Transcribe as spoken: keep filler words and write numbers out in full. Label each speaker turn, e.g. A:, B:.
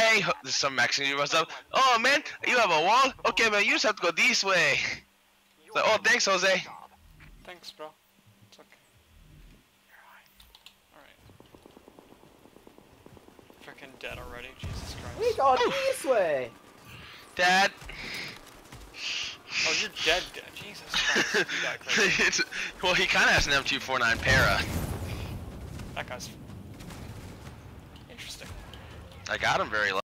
A: hey, there's some Mexican dude was up. Oh man, you have a wall? Okay, man, you just have to go this way. It's like, oh, thanks, Jose.
B: Thanks, bro. It's okay. Alright. Freaking dead already, Jesus Christ.
C: We go this way.
A: Dad.
B: Oh, you're dead, dead. Jesus Christ. You got crazy.
A: It's, well, he kind of has an M two forty-nine para.
B: That guy's interesting.
A: I got him very low.